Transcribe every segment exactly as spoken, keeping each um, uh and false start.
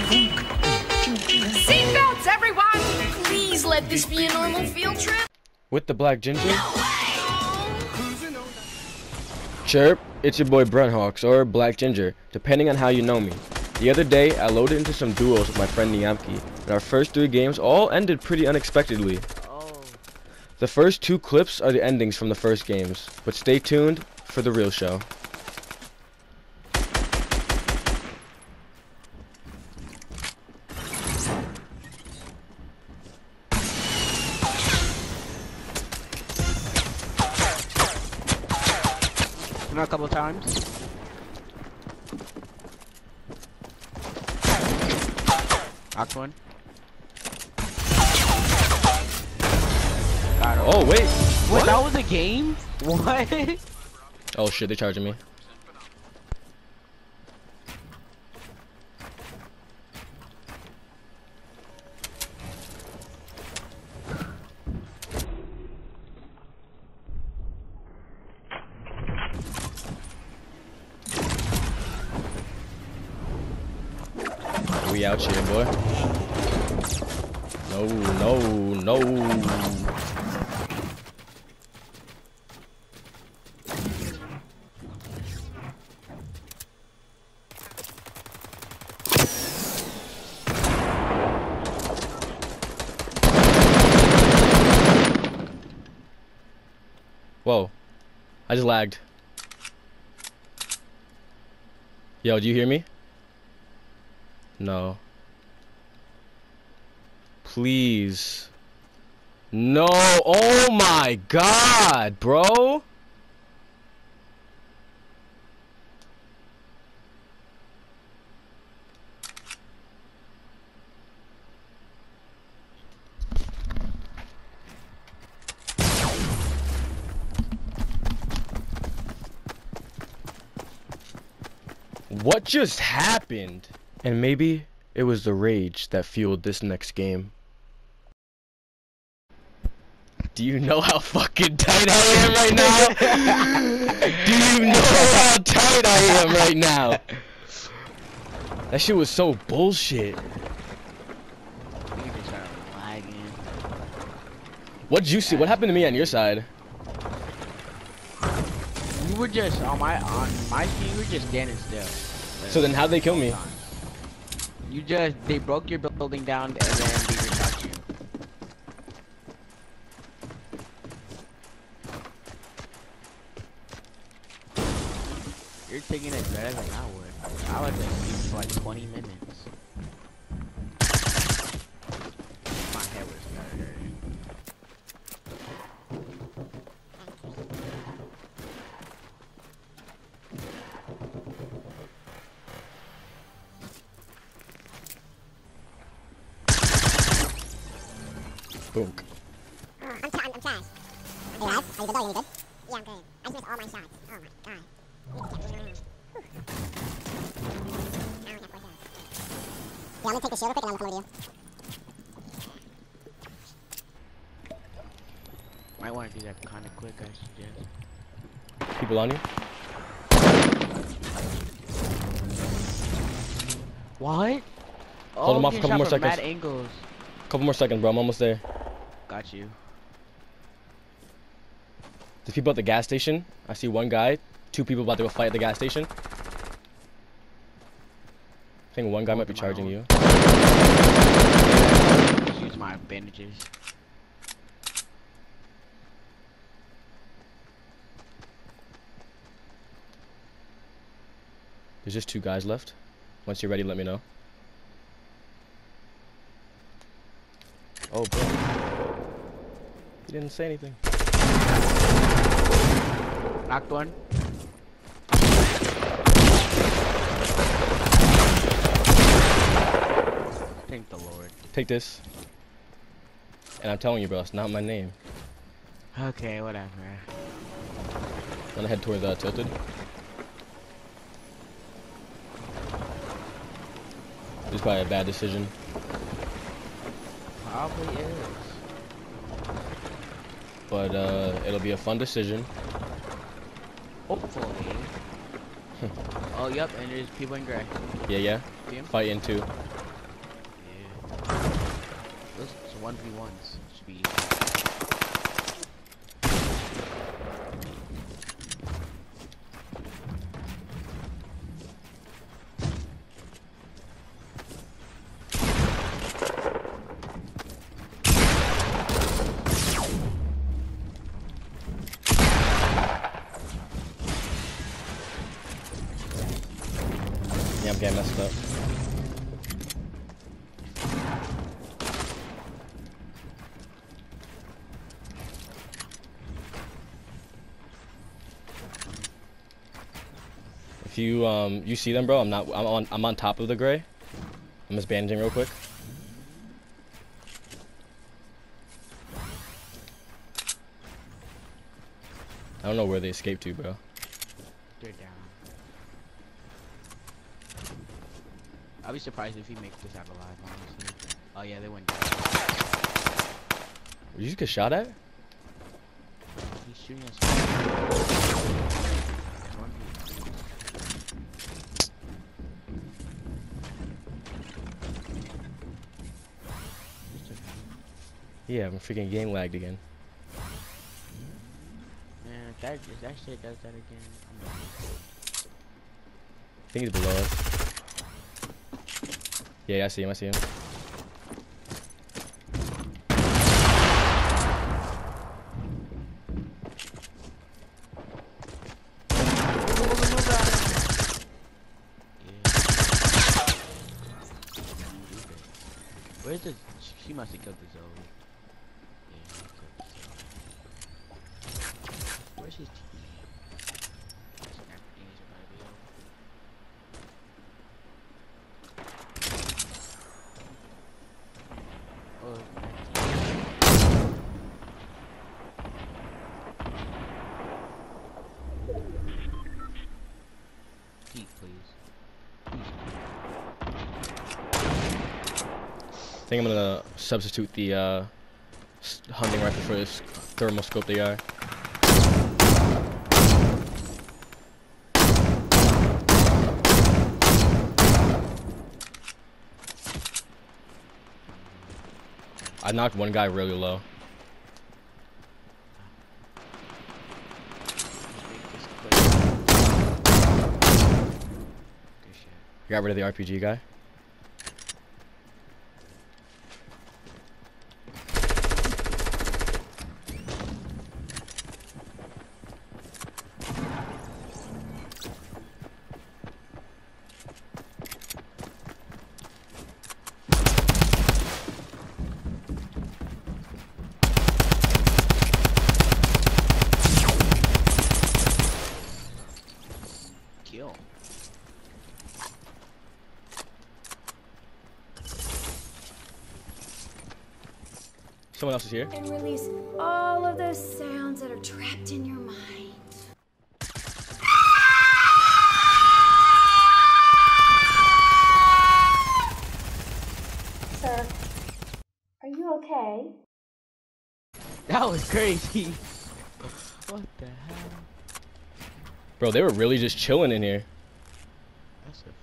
Seatbelts, everyone! Please let this be a normal field trip. With the black ginger? No way! Chirp, it's your boy Brunhawks, or Black Ginger, depending on how you know me. The other day, I loaded into some duos with my friend Niamki, and our first three games all ended pretty unexpectedly. Oh. The first two clips are the endings from the first games, but stay tuned for the real show. A couple times. Knocked one. Got him. Oh wait! What? That was a game? What? Oh shit, they're charging me. We out here, boy. No, no, no. Whoa. I just lagged. Yo, do you hear me? No. Please. No. Oh my god, bro. What just happened? And maybe it was the rage that fueled this next game. Do you know how fucking tight I am right now? Do you know how tight I am right now? That shit was so bullshit. What'd you see? What happened to me on your side? You were just on my on my screen. You were just standing still. So then how'd they kill me? You just, they broke your building down and then they just shot you. You're taking it better than I would. I would have been for like twenty minutes. My head was better. Boom. Uh, I'm, I'm, I'm trash. Hey guys, are you good though? You good? Yeah, I'm good. I just missed all my shots. Oh my god. I need to keep moving around. Whew. I only have four shots. Yeah, I'm gonna take the shield real quick and I'm gonna come over to you. Might want to do that kind of quick, I suggest. People on you? What? Hold oh, him off a couple more seconds. Mad angles. Couple more seconds, bro. I'm almost there. Got you. There's people at the gas station. I see one guy. Two people about to go fight at the gas station. I think one guy might be charging you. Just use my bandages. There's just two guys left. Once you're ready, let me know. Oh, bro. He didn't say anything. Knocked one. Thank the Lord. Take this. And I'm telling you, bro, it's not my name. Okay, whatever. I'm gonna head towards uh, Tilted. It's probably a bad decision. Probably is. But uh, it'll be a fun decision. Hopefully. Oh, yep, and there's people in gray. Yeah, yeah. See him? Fighting too. Those one v ones should be. Yeah, I'm getting messed up. If you um you see them, bro, I'm not. I'm on. I'm on top of the gray. I'm just bandaging real quick. I don't know where they escaped to, bro. They're down. I'll be surprised if he makes this out alive, honestly. Oh yeah, they went down. Did you just get shot at? He's shooting us. Yeah, I'm freaking game lagged again. Man, if that, if that shit does that again, I'm not. I think he's below us. Yeah, I see him. I see him. Where's the? She must have killed the Zoe. Yeah, she killed the Zoe. Where's his teammate? Oh, Pete, please. I think I'm gonna substitute the uh, hunting rifle for this thermal scope they are. I knocked one guy really low. I got rid of the R P G guy. Kill. Someone else is here. And release all of those sounds that are trapped in your mind. Sir, are you okay? That was crazy. What the hell? Bro, they were really just chilling in here. That's a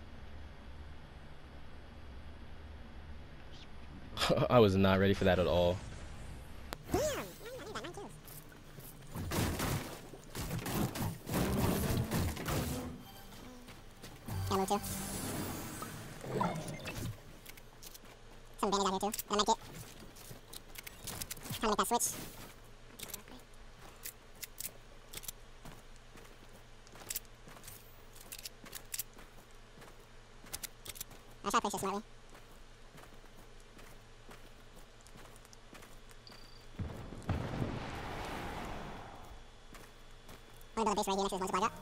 fact. I was not ready for that at all. Ammo too. Some bandage out here too. And a medkit. Time to make that switch. I'll try to place this smartly. I'm gonna build a base right here next to this one supply drop.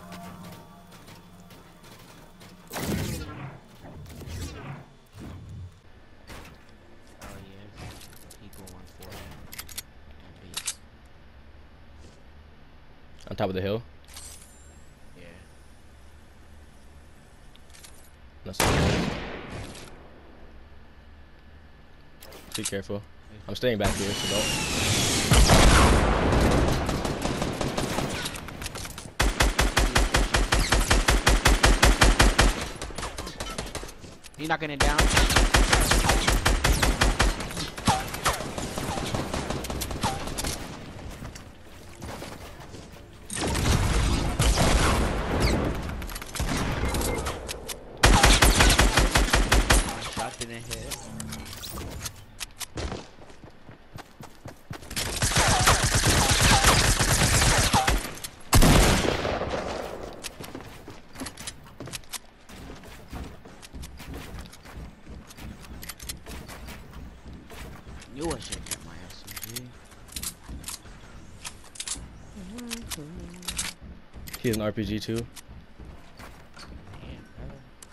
Oh yeah, people one forty. Base. On top of the hill. Yeah. That's Be careful. I'm staying back here, so don't. You knocking it down? knew I should get my S M G. He has an R P G too. Damn, brother.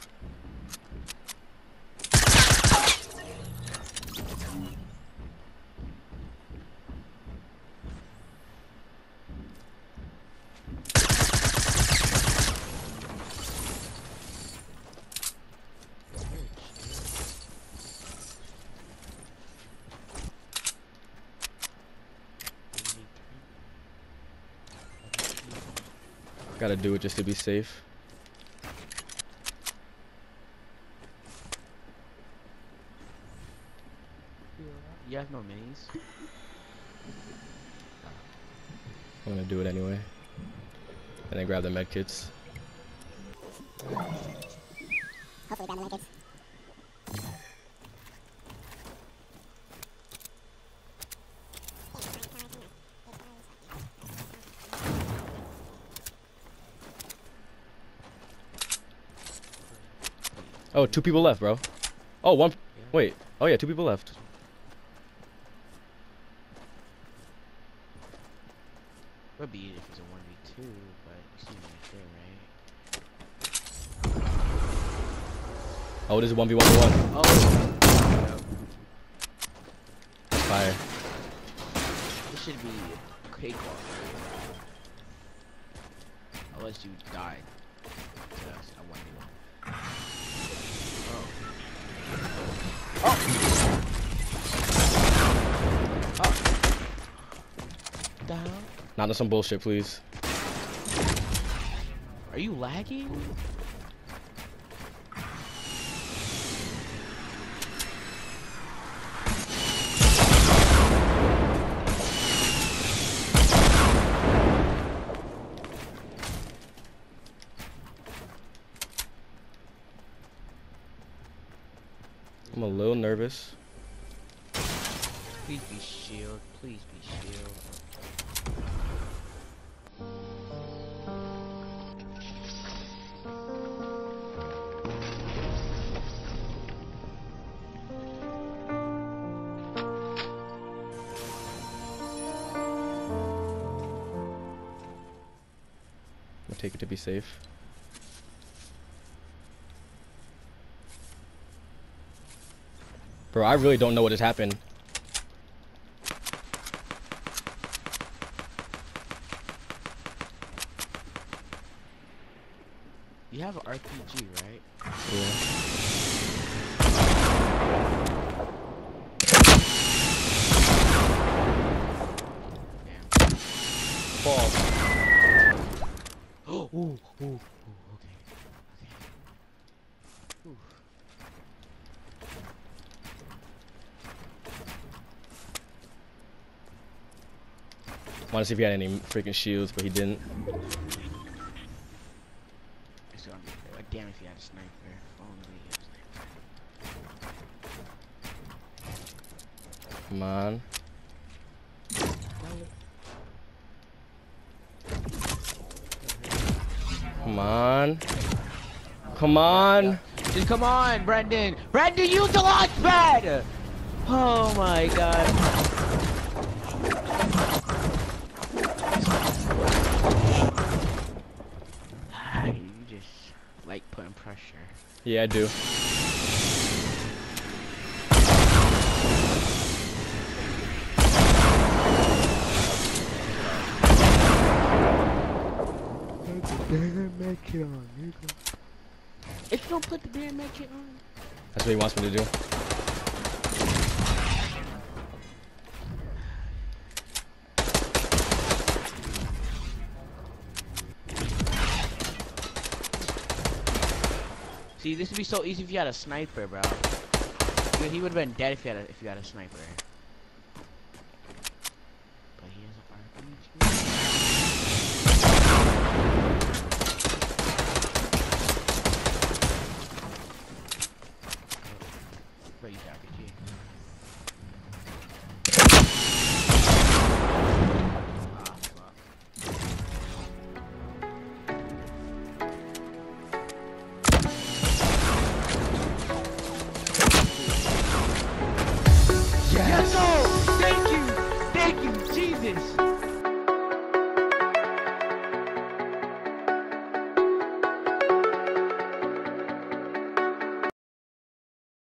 Gotta do it just to be safe. You have no minis? I'm gonna do it anyway. And then grab the med kits. Hopefully grab the medkits. Oh, two people left, bro. Oh, one. Wait. Oh yeah, two people left. Would be if it's a one v two, but you see me right there, right? Oh, this is one v one v one. Oh. Fire. This should be a cakewalk. Unless you died. So that's a one v one. Down. Not on some bullshit, please. Are you lagging? I'm a little nervous. Please be shield. Please be shield. I'm gonna take it to be safe. Bro, I really don't know what has happened. You have an R P G, right? Yeah. Damn. Fall. Oh, ooh, ooh, ooh, okay. Okay. Ooh. Wanted to see if he had any freaking shields, but he didn't. It's gonna be like, damn if you had a sniper. If only you had a sniper. Come on. Come on. Come on. Just come on, Brendan. Brendan, use the launch pad! Oh my god. You just like putting pressure. Yeah, I do. If you don't put the damn med kit on. That's what he wants me to do. See, this would be so easy if you had a sniper, bro. He would have been dead if you had a, if you had a sniper.